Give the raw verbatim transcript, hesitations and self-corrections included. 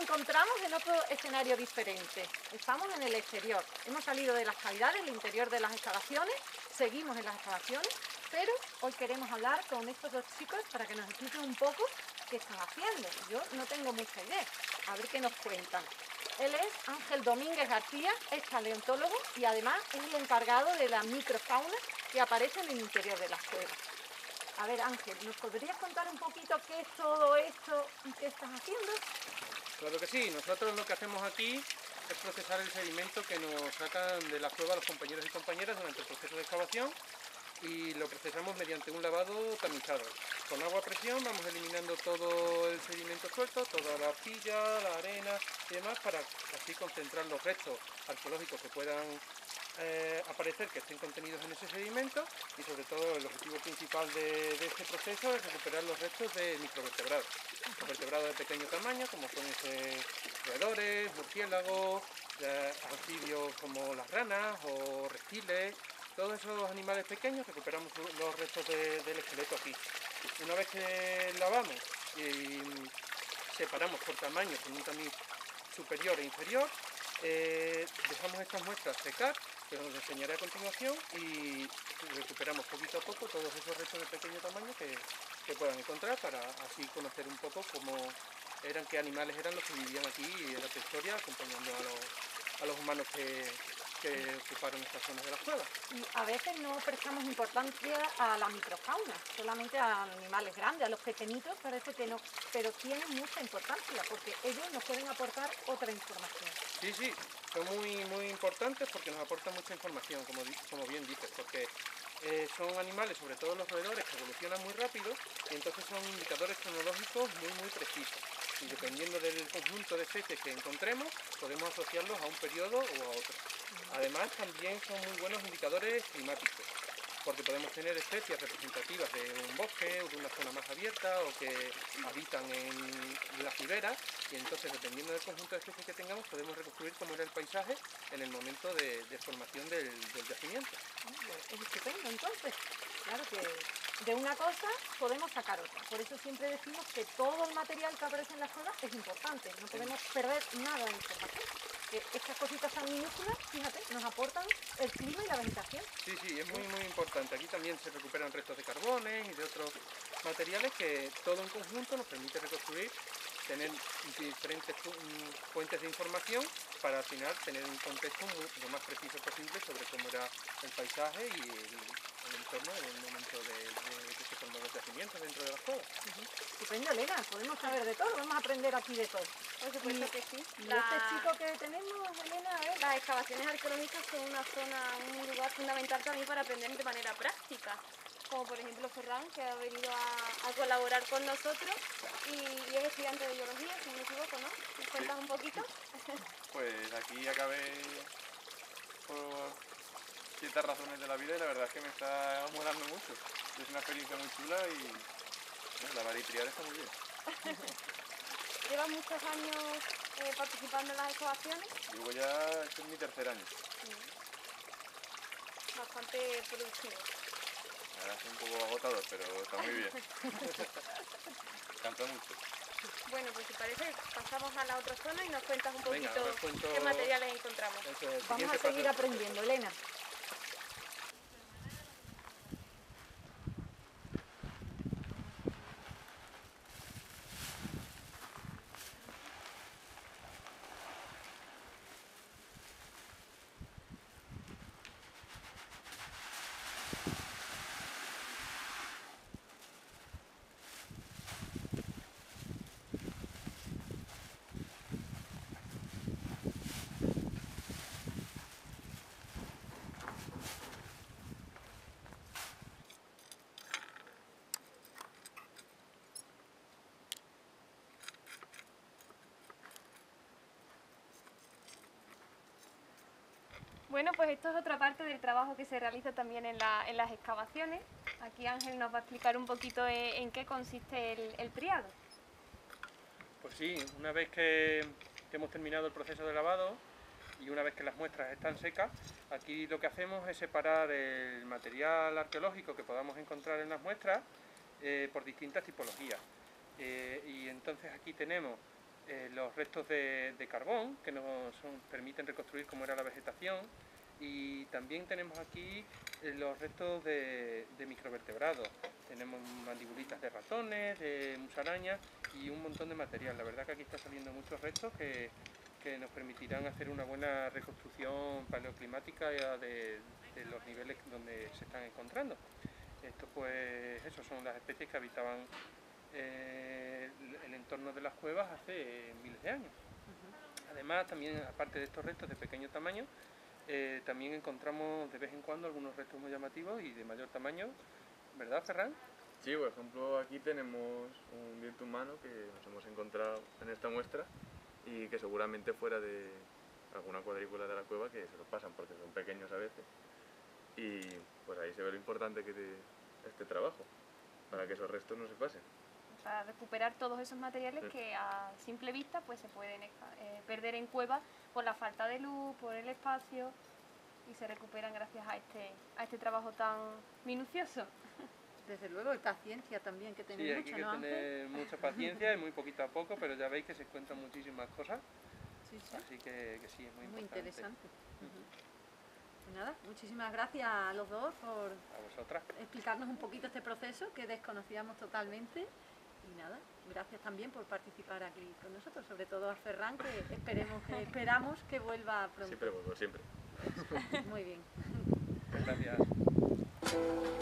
encontramos en otro escenario diferente. Estamos en el exterior. Hemos salido de las cavidades, el interior de las excavaciones, seguimos en las excavaciones, pero hoy queremos hablar con estos dos chicos para que nos expliquen un poco qué están haciendo. Yo no tengo mucha idea. A ver qué nos cuentan. Él es Ángel Domínguez García, es paleontólogo y además es el encargado de la microfauna que aparece en el interior de las cuevas. A ver, Ángel, ¿nos podrías contar un poquito qué es todo esto y qué estás haciendo? Claro que sí, nosotros lo que hacemos aquí es procesar el sedimento que nos sacan de la cueva los compañeros y compañeras durante el proceso de excavación y lo procesamos mediante un lavado tamizado. Con agua a presión vamos eliminando todo el sedimento suelto, toda la arcilla, la arena y demás, para así concentrar los restos arqueológicos que puedan eh, aparecer, que estén contenidos en ese sedimento, y sobre todo el objetivo principal de, de este proceso es recuperar los restos de microvertebrados. Los vertebrados de pequeño tamaño, como pueden ser roedores, murciélagos, eh, anfibios como las ranas o reptiles. Todos esos animales pequeños recuperamos los restos de, del esqueleto aquí. Una vez que lavamos y separamos por tamaño con un tamiz superior e inferior, eh, dejamos estas muestras secar, que os enseñaré a continuación, y recuperamos poquito a poco todos esos restos de pequeño tamaño que, que puedan encontrar, para así conocer un poco cómo eran, qué animales eran los que vivían aquí en la prehistoria, acompañando a los, a los humanos que, que ocuparon estas zonas de las cuevas. Y a veces no prestamos importancia a la microfauna, solamente a animales grandes, a los pequeñitos parece que no, pero tienen mucha importancia porque ellos nos pueden aportar otra información. Sí, sí, son muy, muy importantes porque nos aportan mucha información, como, como bien dices, porque eh, son animales, sobre todo los roedores, que evolucionan muy rápido y entonces son indicadores cronológicos muy, muy precisos. Y dependiendo del conjunto de especies que encontremos, podemos asociarlos a un periodo o a otro. Además, también son muy buenos indicadores climáticos, porque podemos tener especies representativas de un bosque o de una zona más abierta o que habitan en las riberas, y entonces, dependiendo del conjunto de especies que tengamos, podemos reconstruir cómo era el paisaje en el momento de, de formación del, del yacimiento. Es estupendo, entonces. Claro que de una cosa podemos sacar otra. Por eso siempre decimos que todo el material que aparece en las cuevas es importante. No podemos perder nada de información. Que estas cositas tan minúsculas, fíjate, nos aportan el clima y la vegetación. Sí, sí, es muy, muy importante. Aquí también se recuperan restos de carbones y de otros materiales que todo en conjunto nos permite reconstruir, tener diferentes fuentes de información para al final tener un contexto muy, lo más preciso posible sobre cómo era el paisaje y el, el entorno en el momento de, de que se forman los yacimientos dentro de las cuevas. Uh-huh. Estupendo, Elena, podemos saber de todo, vamos a aprender aquí de todo. Por supuesto que sí. Y La... este chico que tenemos, Elena, a ver. Las excavaciones arqueológicas son una zona, un lugar fundamental también para aprender de manera práctica. Como por ejemplo Ferran, que ha venido a, a colaborar con nosotros y, y es estudiante de biología, si no me equivoco, ¿no? ¿Nos cuentas Sí. un poquito? Pues aquí acabé por ciertas razones de la vida y la verdad es que me está molando mucho. Es una experiencia muy chula y bueno, la baritriada está muy bien. ¿Llevas muchos años eh, participando en las excavaciones? Llevo ya, este es mi tercer año. Bastante productivo. Ahora es un poco agotador, pero está muy bien. Canta mucho. Bueno, pues si parece, pasamos a la otra zona y nos cuentas un Venga, poquito ahora os cuento- qué materiales encontramos. Eso es el Vamos siguiente a seguir paso. aprendiendo, Elena. Bueno, pues esto es otra parte del trabajo que se realiza también en, la, en las excavaciones. Aquí Ángel nos va a explicar un poquito en, en qué consiste el, el triado. Pues sí, una vez que, que hemos terminado el proceso de lavado y una vez que las muestras están secas, aquí lo que hacemos es separar el material arqueológico que podamos encontrar en las muestras eh, por distintas tipologías. Eh, y entonces aquí tenemos eh, los restos de, de carbón que nos son- permiten reconstruir cómo era la vegetación, y también tenemos aquí eh, los restos de, de microvertebrados. Tenemos mandibulitas de ratones, de musarañas y un montón de material. La verdad que aquí está saliendo muchos restos que, que nos permitirán hacer una buena reconstrucción paleoclimática de, de los niveles donde se están encontrando. Esto pues, eso son las especies que habitaban eh, el, el entorno de las cuevas hace miles de años. Además, también, aparte de estos restos de pequeño tamaño, eh, también encontramos de vez en cuando algunos restos muy llamativos y de mayor tamaño, ¿verdad, Ferran? Sí, por ejemplo, aquí tenemos un diente humano que nos hemos encontrado en esta muestra y que seguramente fuera de alguna cuadrícula de la cueva que se lo pasan porque son pequeños a veces. Y pues ahí se ve lo importante que de este trabajo, para que esos restos no se pasen. Para recuperar todos esos materiales Sí. que a simple vista pues se pueden esca- eh, perder en cuevas por la falta de luz, por el espacio, y se recuperan gracias a este, a este trabajo tan minucioso. Desde luego, y paciencia también, que Sí, tenéis hay mucho, que ¿no, Ángel? tener mucha paciencia y muy poquito a poco, pero ya veis que se encuentran muchísimas cosas, Sí, sí. así que, que sí, es muy, Muy importante. interesante. Ujú. Pues nada, muchísimas gracias a los dos por A vosotras. explicarnos un poquito este proceso que desconocíamos totalmente. Y nada, gracias también por participar aquí con nosotros, sobre todo a Ferran, que esperemos que esperamos que vuelva pronto. Siempre vuelvo, siempre. Muy bien. Gracias.